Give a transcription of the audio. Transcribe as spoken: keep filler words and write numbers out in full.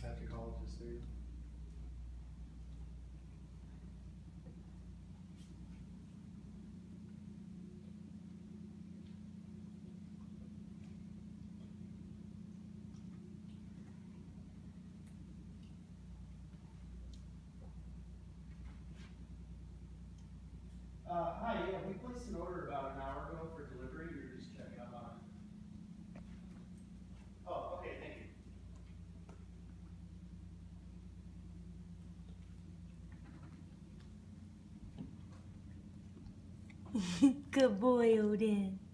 have to call just through. Uh, hi, yeah, we placed an order about an hour ago for delivery. We were just checking up on it. Oh, okay, thank you. Good boy, Odin.